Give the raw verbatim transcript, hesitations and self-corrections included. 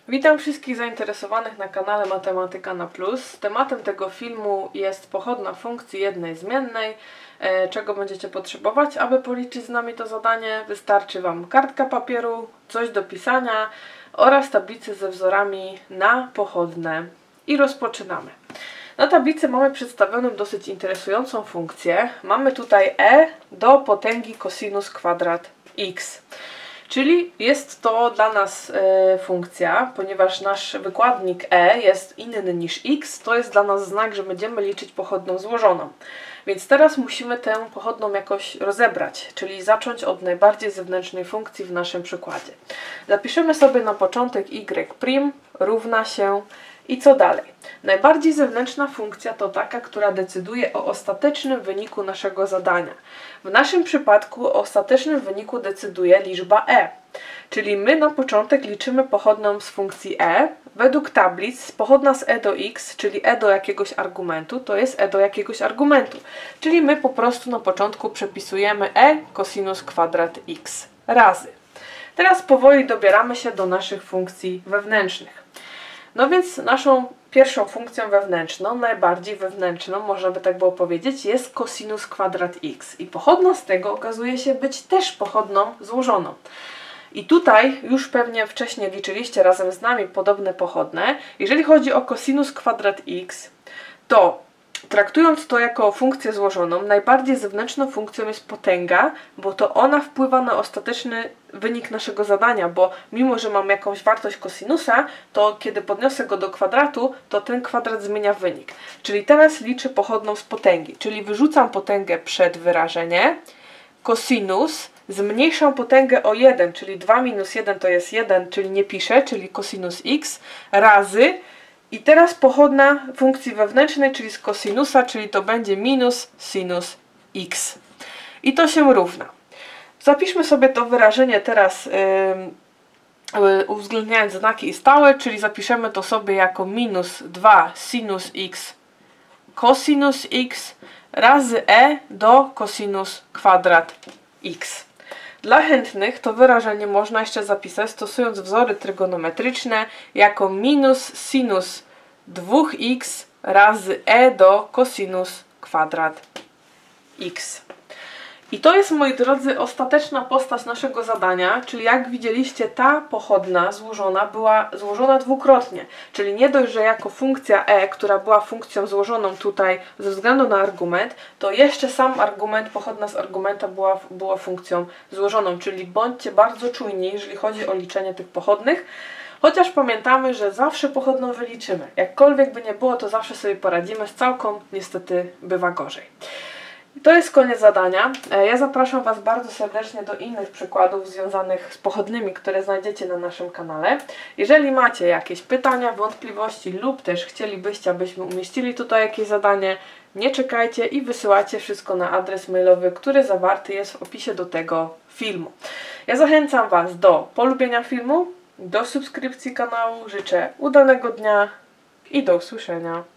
Witam wszystkich zainteresowanych na kanale Matematyka na Plus. Tematem tego filmu jest pochodna funkcji jednej zmiennej. E, czego będziecie potrzebować, aby policzyć z nami to zadanie? Wystarczy Wam kartka papieru, coś do pisania oraz tablicy ze wzorami na pochodne. I rozpoczynamy. Na tablicy mamy przedstawioną dosyć interesującą funkcję. Mamy tutaj e do potęgi cosinus kwadrat x. Czyli jest to dla nas e, funkcja, ponieważ nasz wykładnik e jest inny niż x, to jest dla nas znak, że będziemy liczyć pochodną złożoną. Więc teraz musimy tę pochodną jakoś rozebrać, czyli zacząć od najbardziej zewnętrznej funkcji w naszym przykładzie. Zapiszemy sobie na początek y' równa się i co dalej? Najbardziej zewnętrzna funkcja to taka, która decyduje o ostatecznym wyniku naszego zadania. W naszym przypadku o ostatecznym wyniku decyduje liczba e. Czyli my na początek liczymy pochodną z funkcji e. Według tablic pochodna z e do x, czyli e do jakiegoś argumentu, to jest e do jakiegoś argumentu. Czyli my po prostu na początku przepisujemy e cosinus kwadrat x razy. Teraz powoli dobieramy się do naszych funkcji wewnętrznych. No więc naszą pierwszą funkcją wewnętrzną, najbardziej wewnętrzną, można by tak było powiedzieć, jest cosinus kwadrat x. I pochodna z tego okazuje się być też pochodną złożoną. I tutaj już pewnie wcześniej liczyliście razem z nami podobne pochodne. Jeżeli chodzi o cosinus kwadrat x, to traktując to jako funkcję złożoną, najbardziej zewnętrzną funkcją jest potęga, bo to ona wpływa na ostateczny wynik naszego zadania, bo mimo, że mam jakąś wartość kosinusa, to kiedy podniosę go do kwadratu, to ten kwadrat zmienia wynik. Czyli teraz liczę pochodną z potęgi, czyli wyrzucam potęgę przed wyrażenie, cosinus, zmniejszam potęgę o jeden, czyli dwa minus jeden to jest jeden, czyli nie piszę, czyli cosinus x, razy. I teraz pochodna funkcji wewnętrznej, czyli z kosinusa, czyli to będzie minus sinus x. I to się równa. Zapiszmy sobie to wyrażenie teraz yy, yy, uwzględniając znaki stałe, czyli zapiszemy to sobie jako minus dwa sinus x cosinus x razy e do cosinus kwadrat x. Dla chętnych to wyrażenie można jeszcze zapisać stosując wzory trygonometryczne jako minus sinus dwa x razy e do cosinus kwadrat x. I to jest, moi drodzy, ostateczna postać naszego zadania, czyli jak widzieliście, ta pochodna złożona była złożona dwukrotnie. Czyli nie dość, że jako funkcja e, która była funkcją złożoną tutaj ze względu na argument, to jeszcze sam argument, pochodna z argumenta była, była funkcją złożoną. Czyli bądźcie bardzo czujni, jeżeli chodzi o liczenie tych pochodnych. Chociaż pamiętamy, że zawsze pochodną wyliczymy. Jakkolwiek by nie było, to zawsze sobie poradzimy, z całką niestety bywa gorzej. To jest koniec zadania. Ja zapraszam Was bardzo serdecznie do innych przykładów związanych z pochodnymi, które znajdziecie na naszym kanale. Jeżeli macie jakieś pytania, wątpliwości lub też chcielibyście, abyśmy umieścili tutaj jakieś zadanie, nie czekajcie i wysyłajcie wszystko na adres mailowy, który zawarty jest w opisie do tego filmu. Ja zachęcam Was do polubienia filmu, do subskrypcji kanału. Życzę udanego dnia i do usłyszenia.